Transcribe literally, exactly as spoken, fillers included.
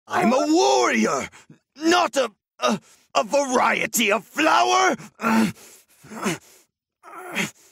I'm a warrior, not a, a, a variety of flower.